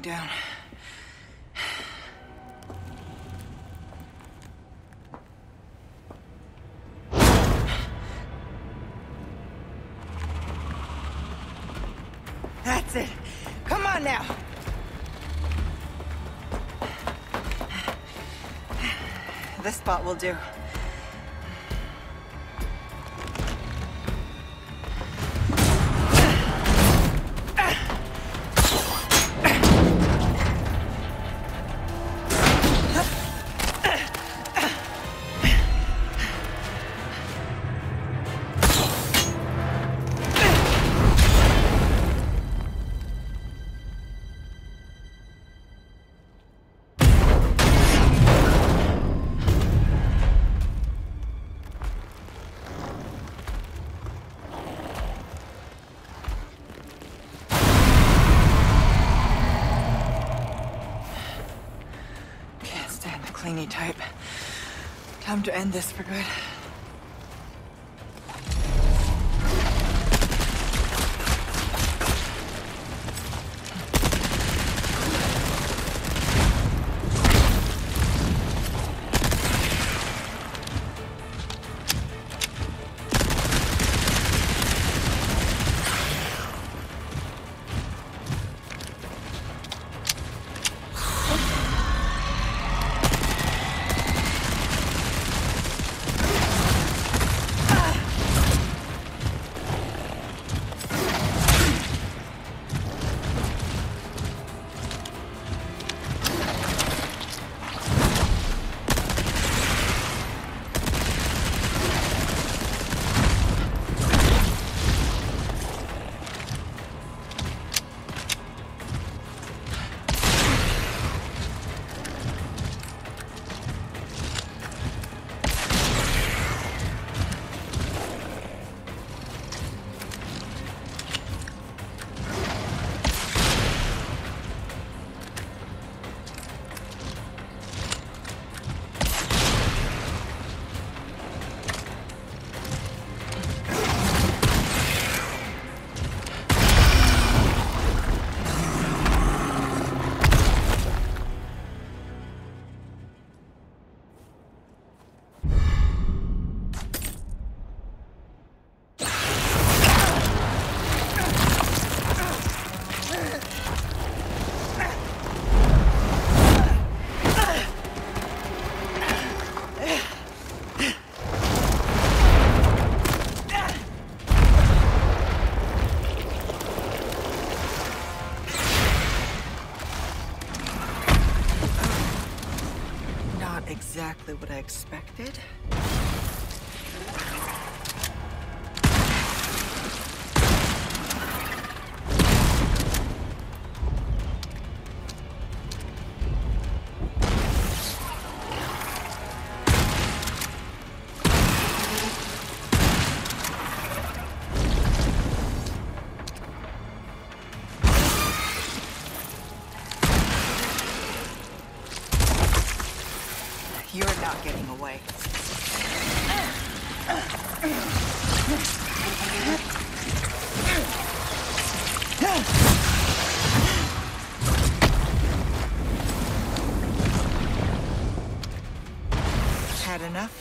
down. That's it. Come on now. This spot will do. Clingy type. Time to end this for good. Exactly what I expected. You're not getting away. Had enough?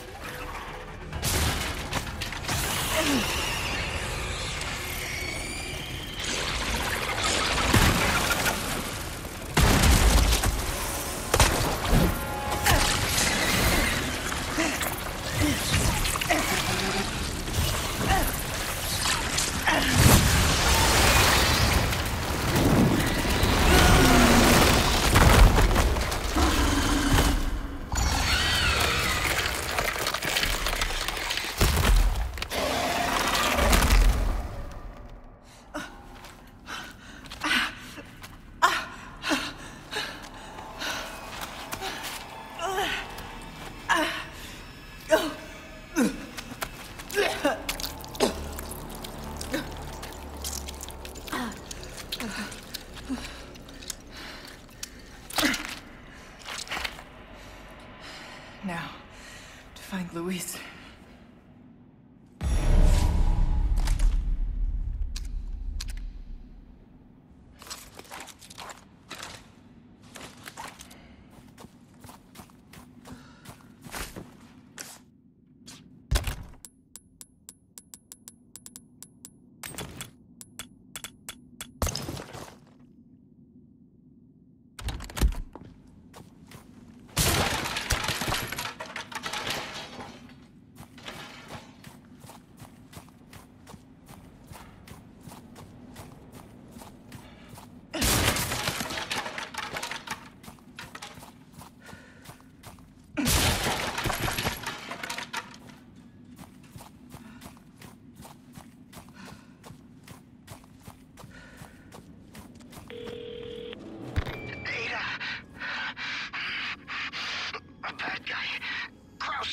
Now, to find Luis.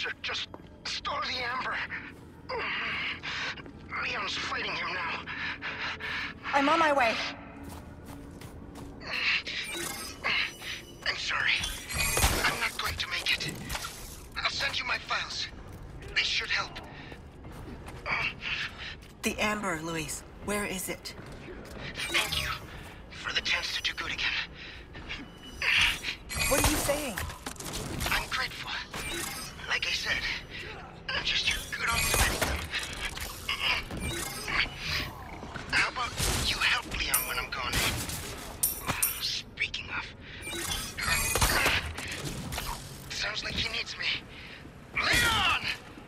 Krauser just stole the Amber. Leon's fighting him now. I'm on my way. I'm sorry. I'm not going to make it. I'll send you my files. They should help. The Amber, Luis. Where is it? Thank you for the chance to do good again. What are you saying? I'm grateful. Like I said, I'm just too good on sweating them. How about you help Leon when I'm gone? Speaking of... Sounds like he needs me. Leon!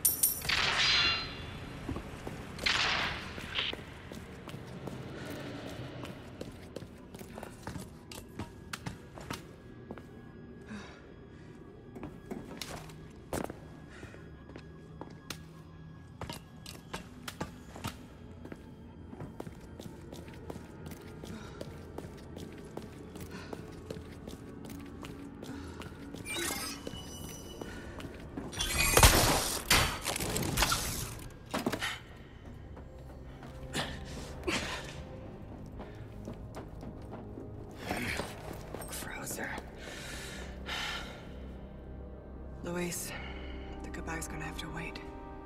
Luis, the goodbye's gonna have to wait.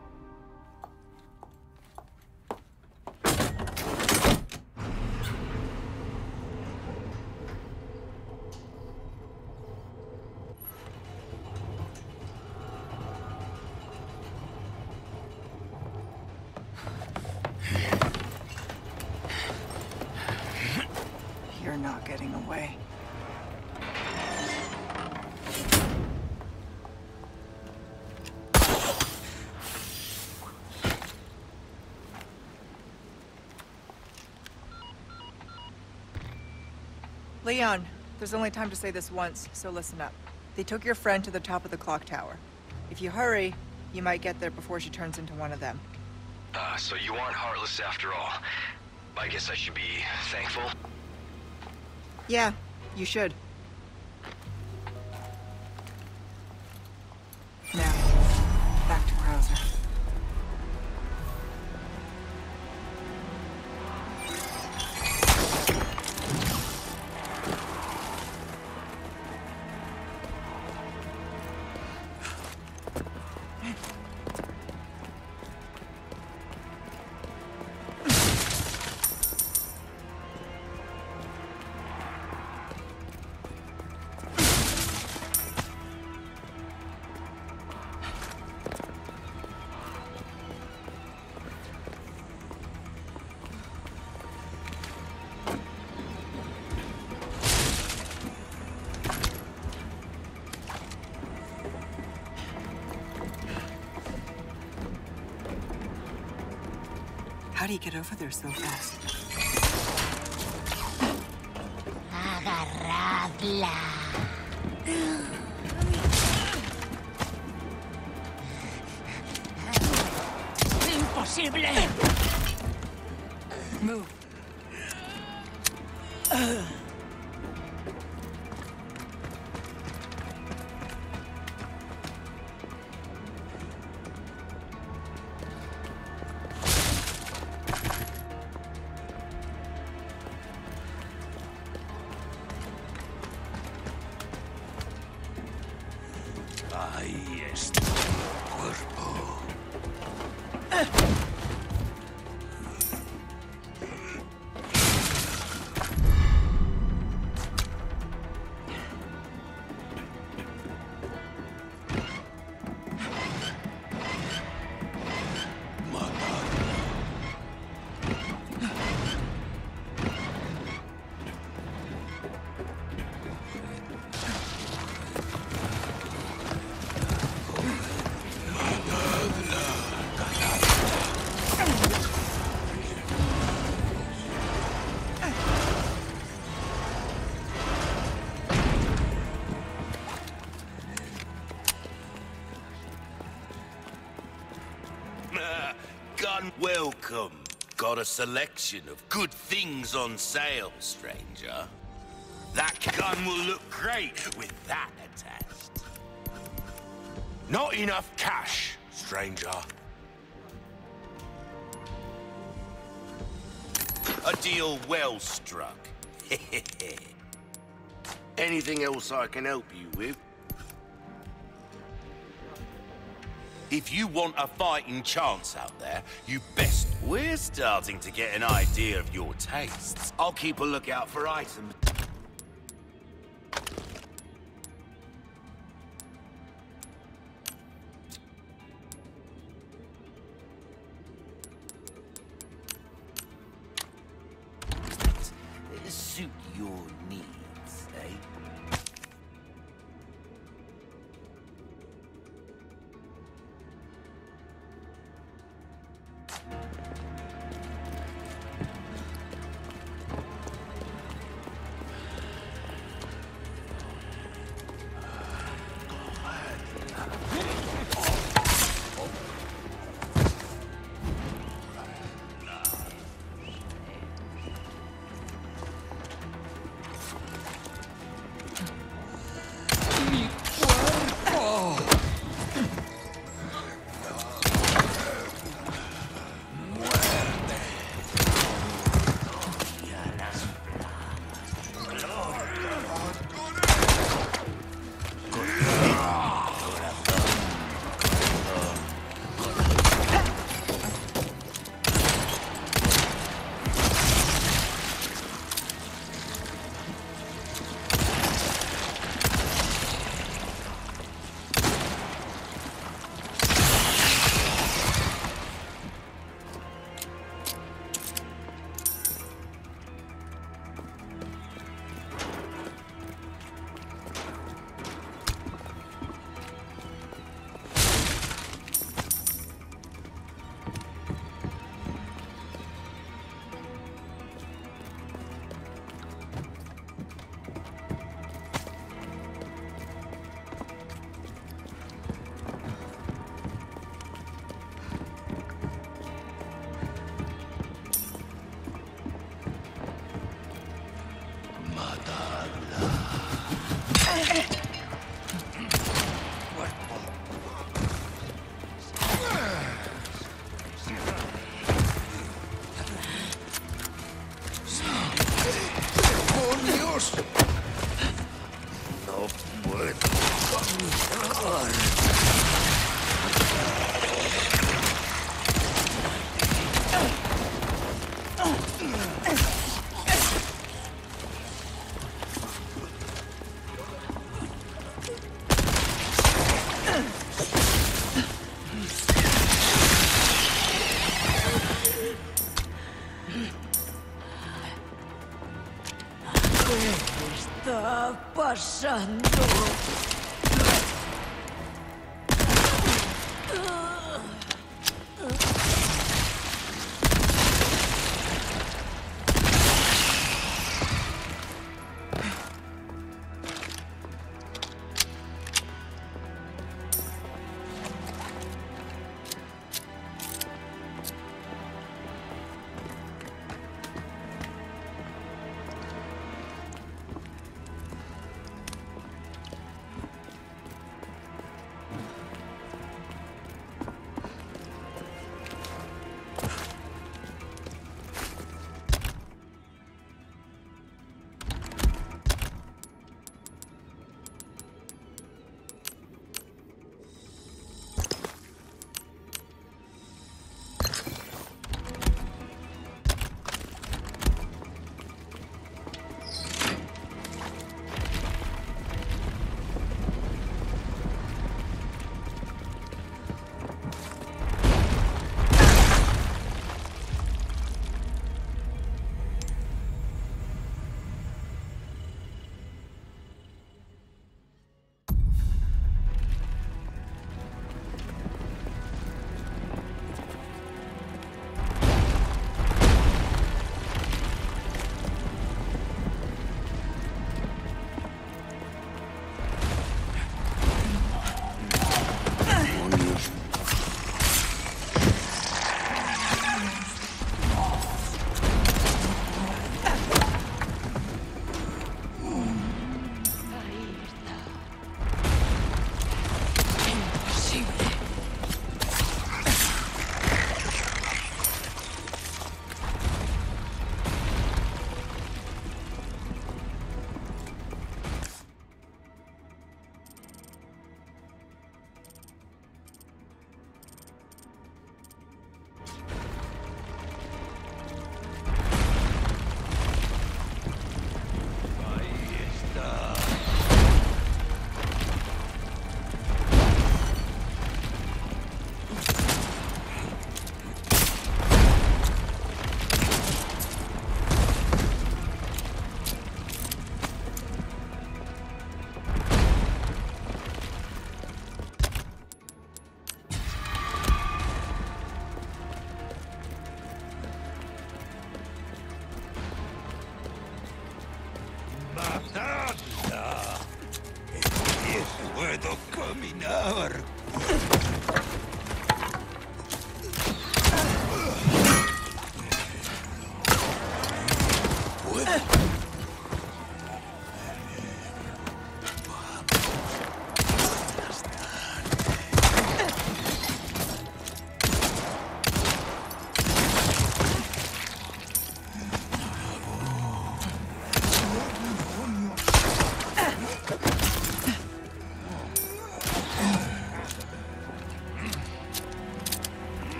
You're not getting away. Leon, there's only time to say this once, so listen up. They took your friend to the top of the clock tower. If you hurry, you might get there before she turns into one of them. So you aren't heartless after all. I guess I should be thankful. Yeah, you should. Now, back to Krauser. How do you get over there so fast? Agarradla. Imposible. Move. Ahí está tu cuerpo. Gun welcome. Got a selection of good things on sale, stranger. That gun will look great with that attached. Not enough cash, stranger. A deal well struck. Anything else I can help you with? If you want a fighting chance out there, you best... We're starting to get an idea of your tastes. I'll keep a lookout for items. Suit your needs, eh? está pasando?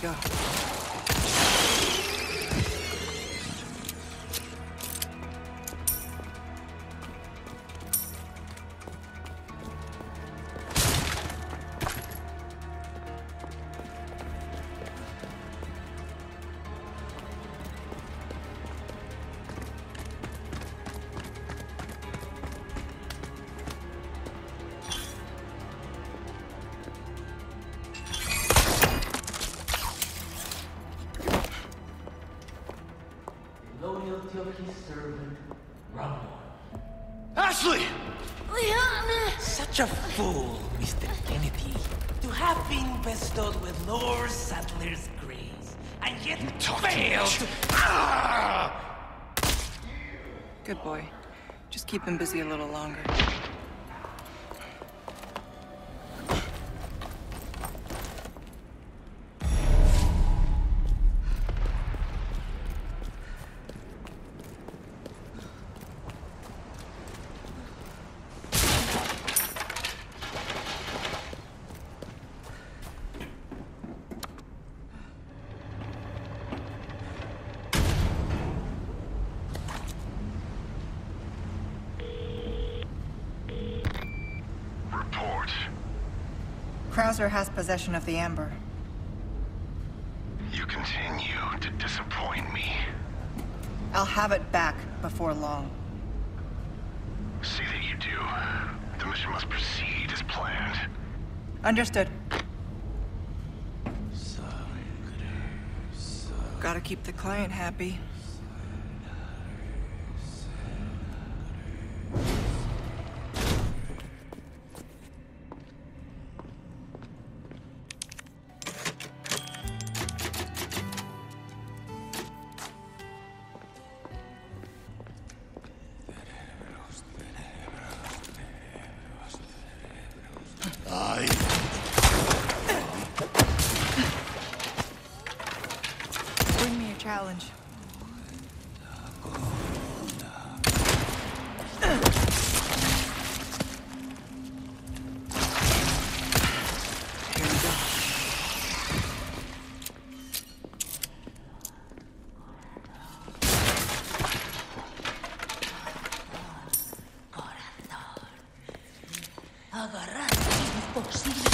go. Loyalty of his servant, Ramon. Ashley! Such a fool, Mr. Kennedy, to have been bestowed with Lord Saddler's grace, and yet failed. Good boy. Just keep him busy a little longer. Report. Krauser has possession of the Amber. You continue to disappoint me. I'll have it back before long. See that you do. The mission must proceed as planned. Understood. Gotta keep the client happy. Bring me a challenge. Here we go. Agarrate imposible.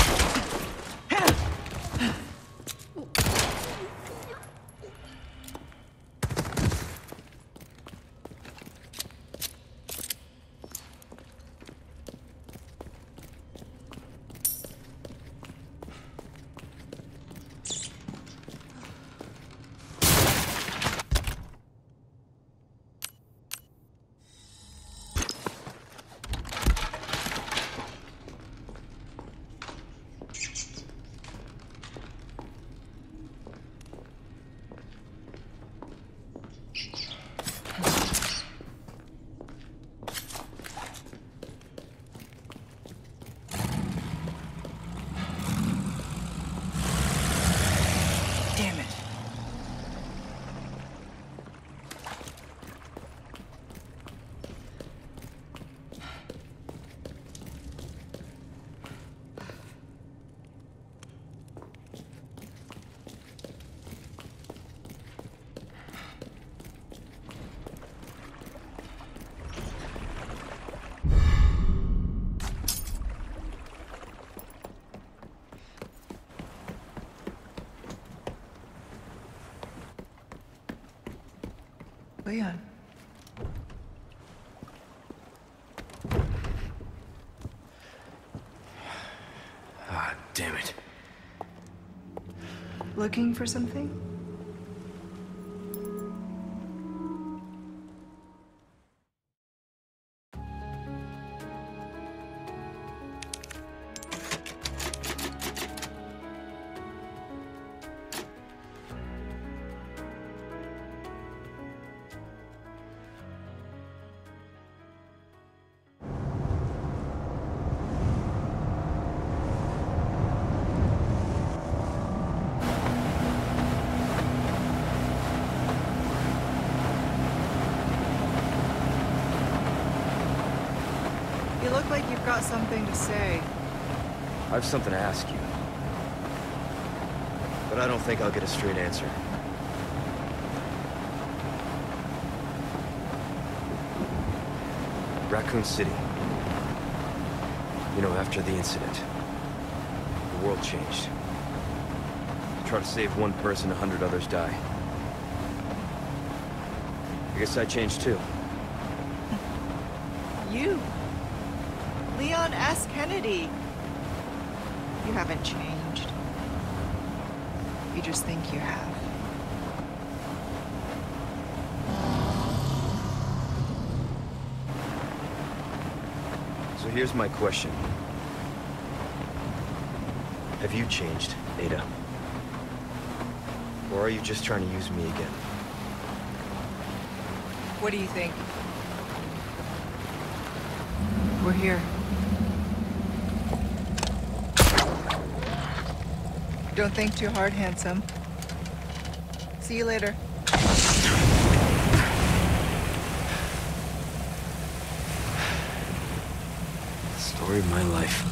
Damn it. Leon. Ah, damn it. Looking for something? You look like you've got something to say. I have something to ask you. But I don't think I'll get a straight answer. Raccoon City. You know, after the incident, the world changed. Try to save one person, 100 others die. I guess I changed too. You? Leon S. Kennedy. You haven't changed. You just think you have. So here's my question. Have you changed, Ada? Or are you just trying to use me again? What do you think? We're here. Don't think too hard, handsome. See you later. Story of my life.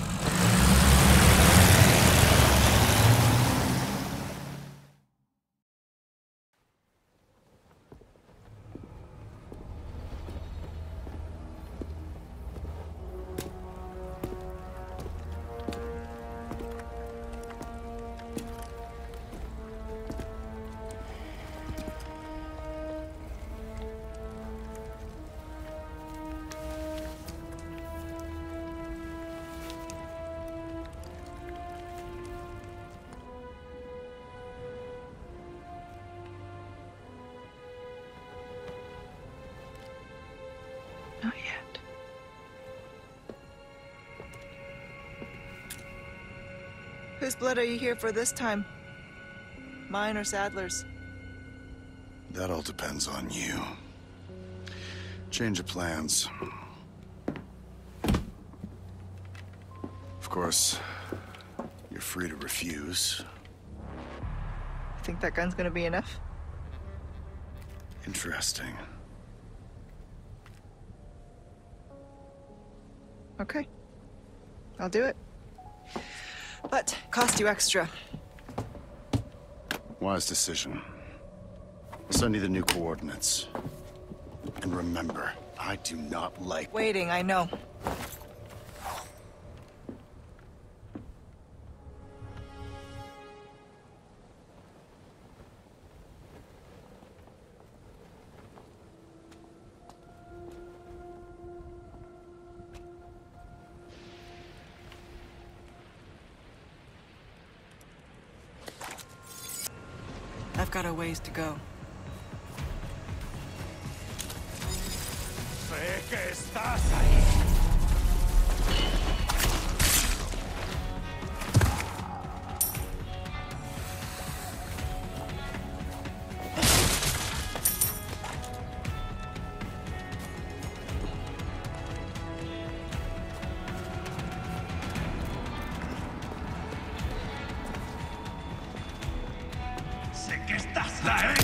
Not yet. Whose blood are you here for this time? Mine or Sadler's? That all depends on you. Change of plans. Of course, you're free to refuse. Think that gun's gonna be enough? Interesting. Okay. I'll do it. But cost you extra. Wise decision. I'll send you the new coordinates. And remember, I do not like... Waiting, I know. I've got a ways to go. Sé que estás ahí. Sé que estás ahí.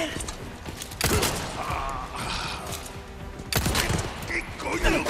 ¿Qué coño?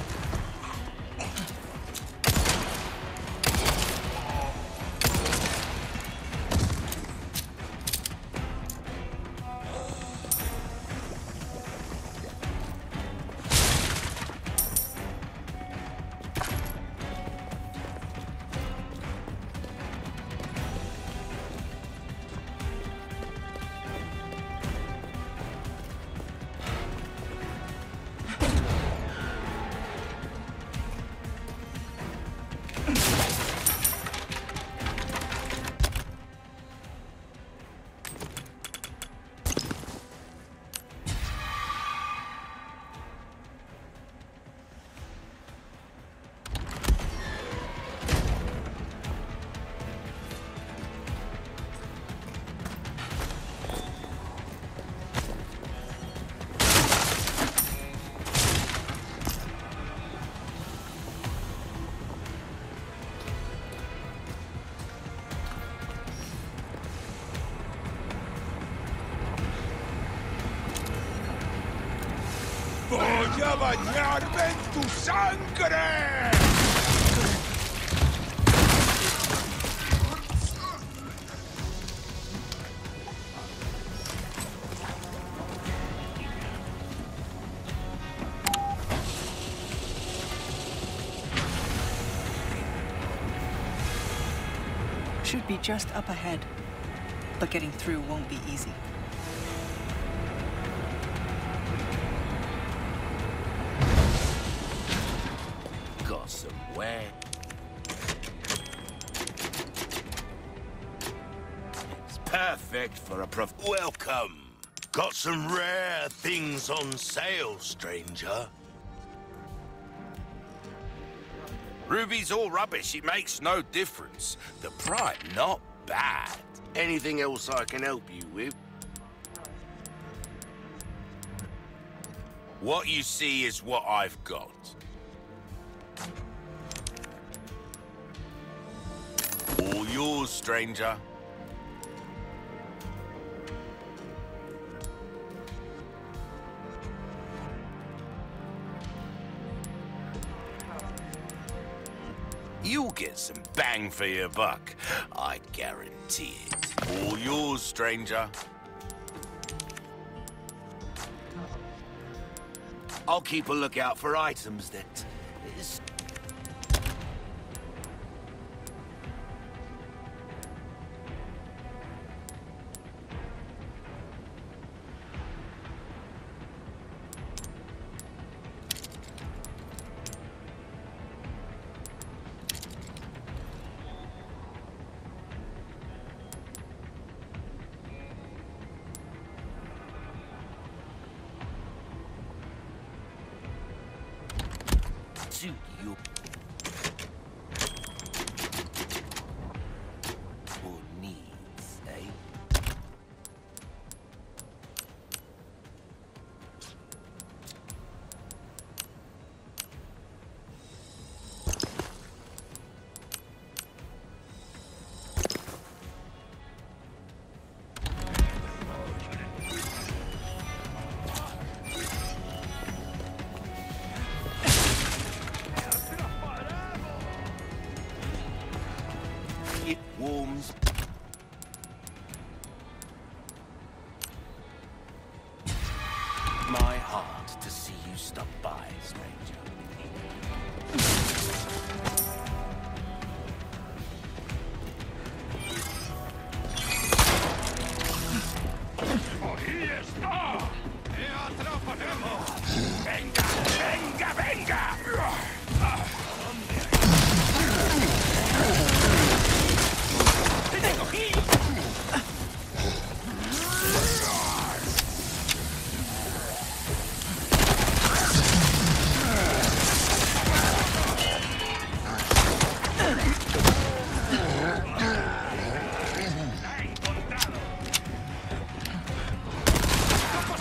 ¡Voy a bañarme en tu sangre! Should be just up ahead. But getting through won't be easy. Got some where? It's perfect for a Welcome! Got some rare things on sale, stranger. Ruby's all rubbish, it makes no difference. The price, not bad. Anything else I can help you with? What you see is what I've got. All yours, stranger. You'll get some bang for your buck. I guarantee it. All yours, stranger. I'll keep a lookout for items that... suit you. Or needs, eh? It warms. My heart to see you stop by, stranger. ¡Ahí está! ¡Atraparemos! ¡Venga, venga, venga! ¡Te cogí! La he encontrado.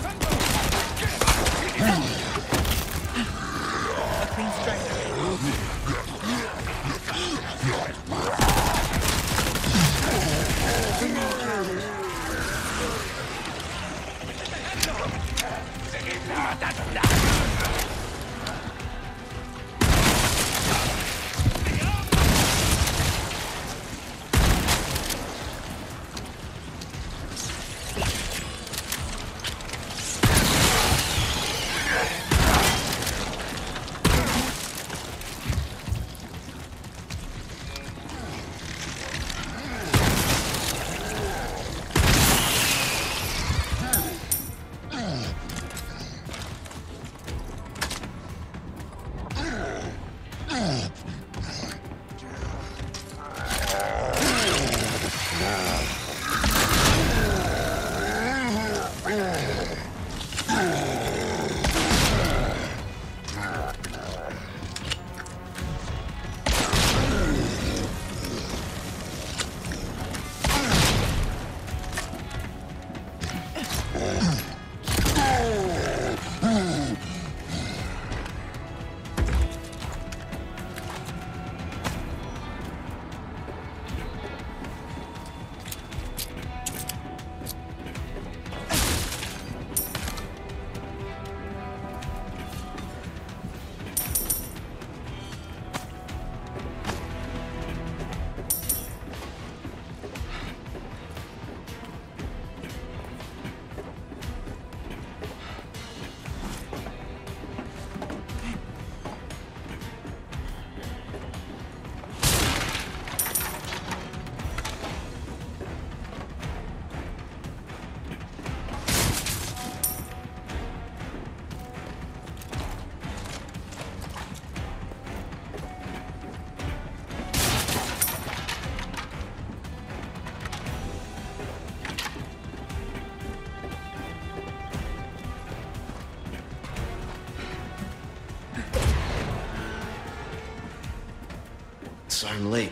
Sorry I'm late.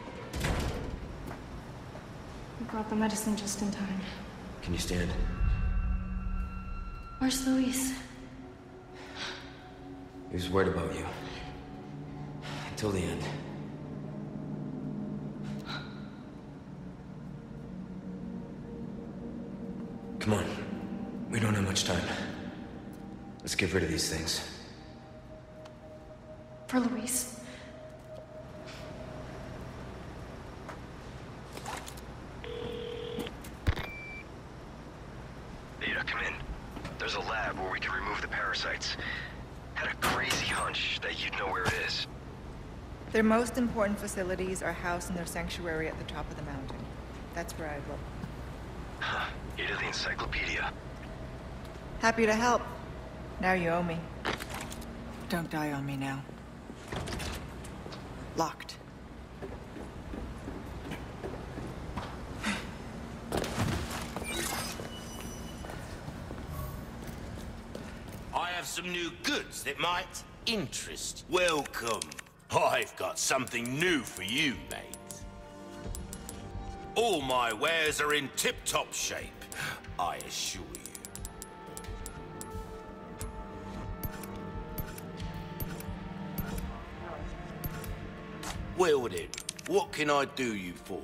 We brought the medicine just in time. Can you stand? Where's Luis? He was worried about you. Until the end. Come on. We don't have much time. Let's get rid of these things. For Luis. Ada, come in. There's a lab where we can remove the parasites. Had a crazy hunch that you'd know where it is. Their most important facilities are housed in their sanctuary at the top of the mountain. That's where I look. Huh. Ada the encyclopedia. Happy to help. Now you owe me. Don't die on me now. Locked. I have some new goods that might interest you. Welcome. I've got something new for you, mate. All my wares are in tip-top shape, I assure you. Well then, what can I do you for?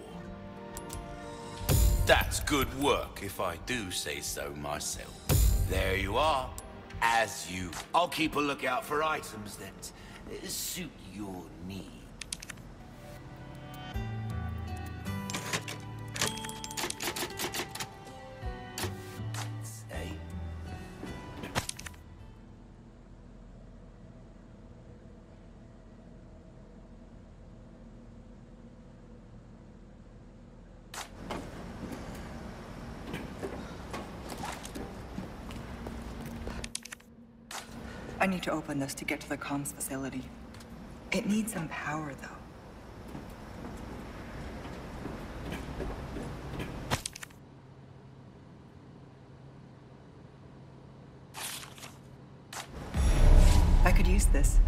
That's good work, if I do say so myself. There you are. As you. I'll keep a lookout for items that suit your needs. Hey. I need to open this to get to the comms facility. It needs some power, though. I could use this.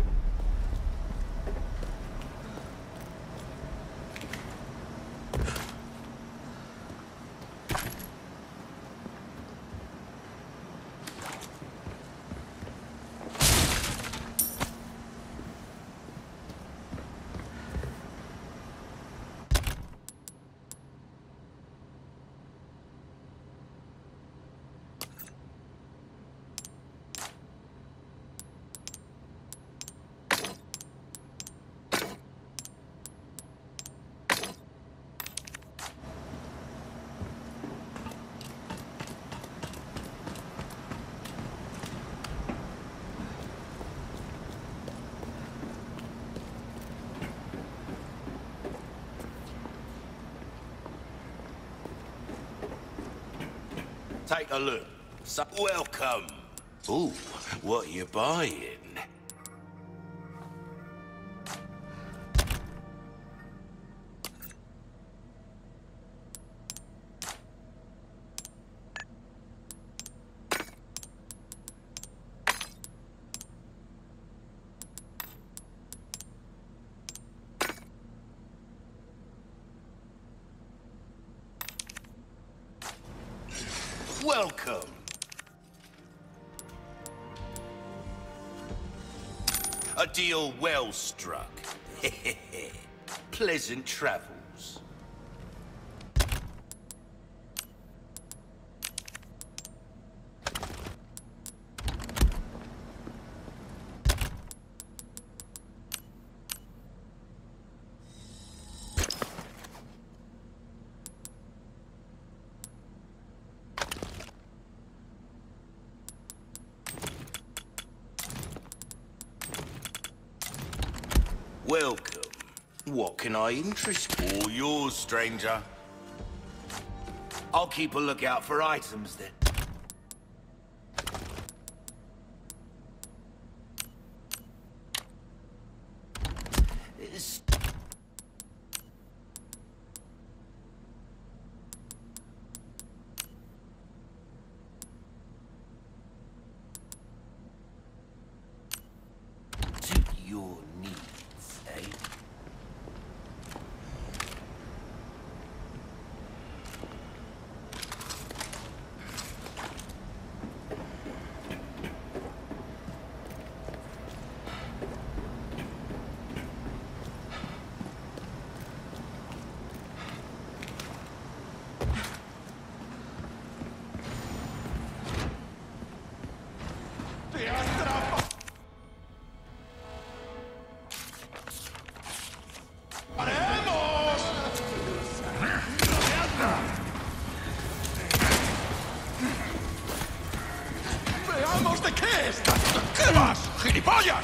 Take a look. So, welcome. Ooh, what you buying? Welcome. A deal well struck. Pleasant travels. Welcome. What can I interest you? All yours, stranger. I'll keep a lookout for items then. Suit your needs, eh? ¡Veamos de qué estás! ¿Qué vas, gilipollas!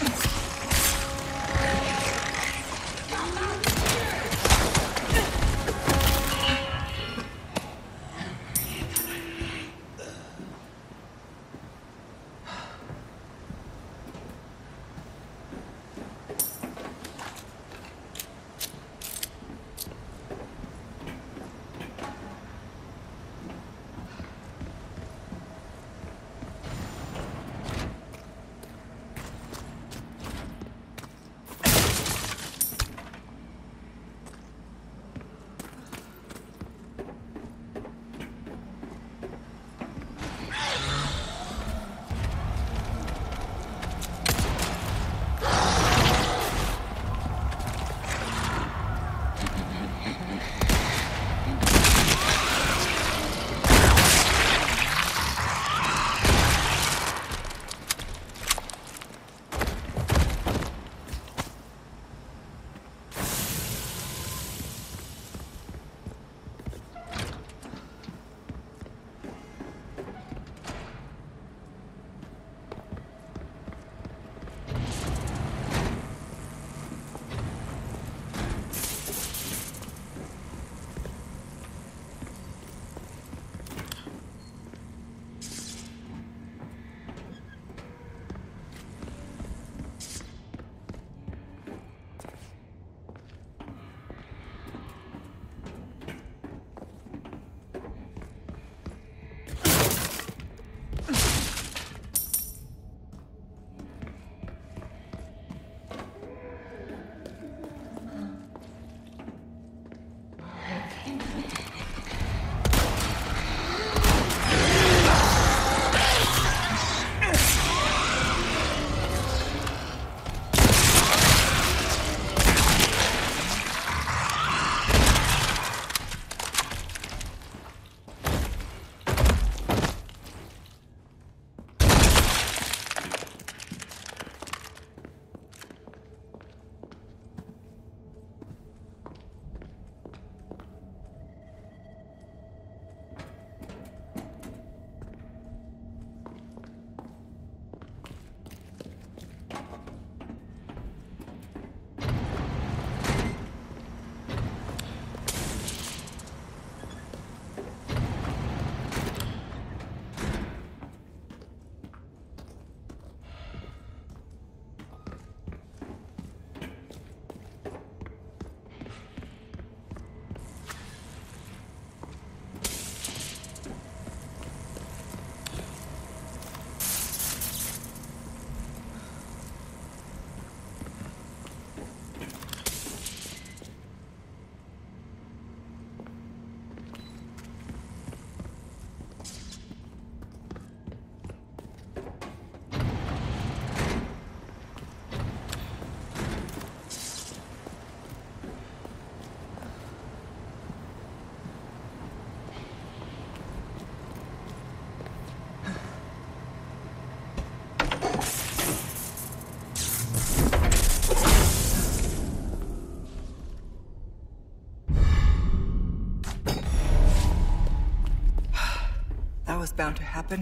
bound to happen.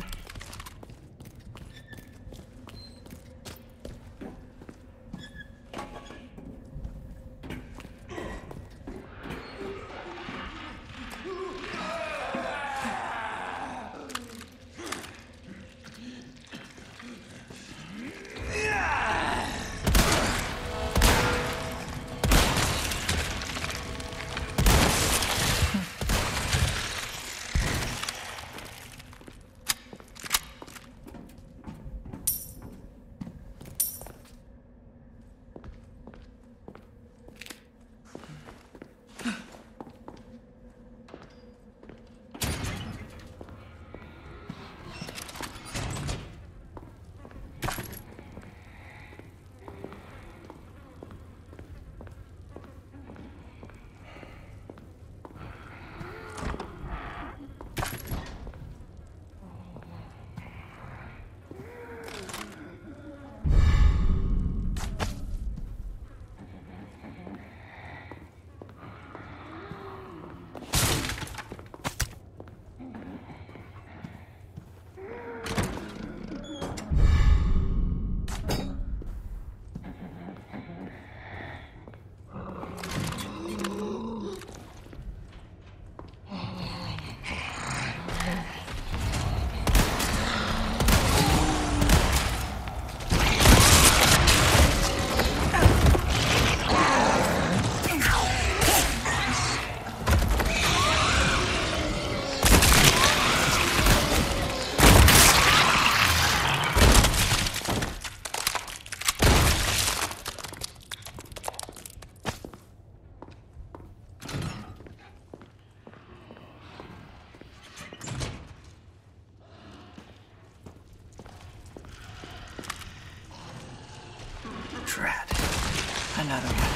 Drat. Another one.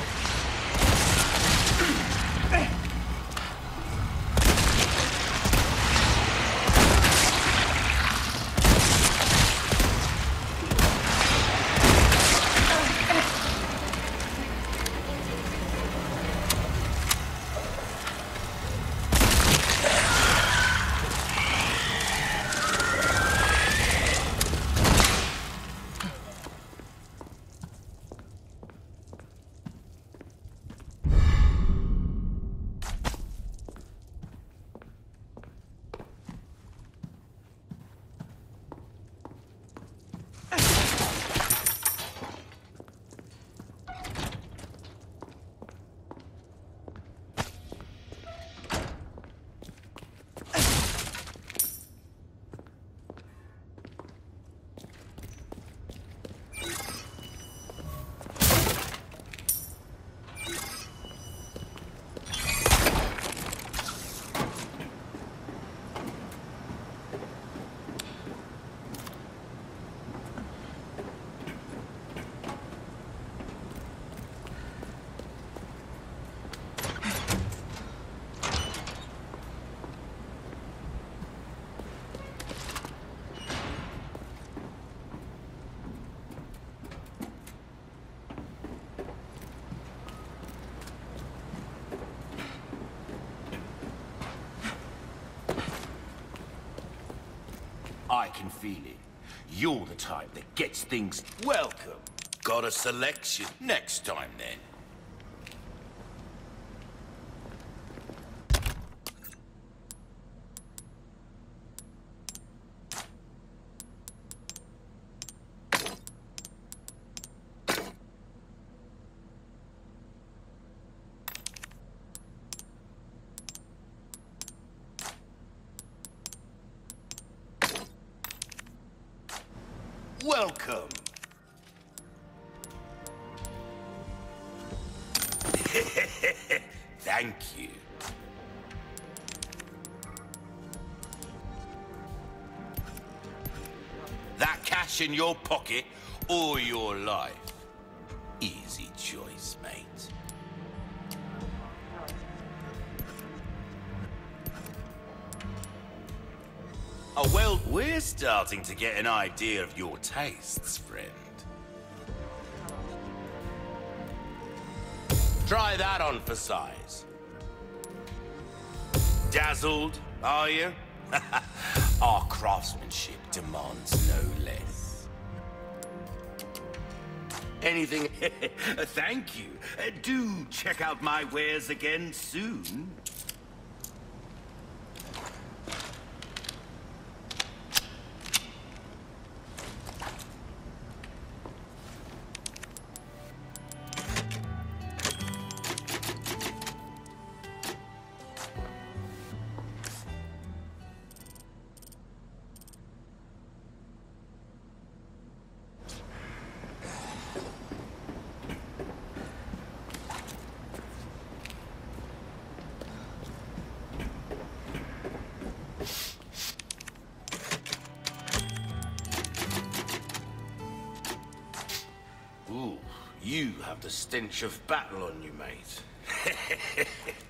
I can feel it. You're the type that gets things welcome. Got a selection. Next time, then. Welcome. Thank you. That cash in your pocket or your life? Easy choice, mate. Oh, well, we're starting to get an idea of your tastes, friend. Try that on for size. Dazzled, are you? Our craftsmanship demands no less. Anything? Thank you. Do check out my wares again soon. Ooh, you have the stench of battle on you, mate.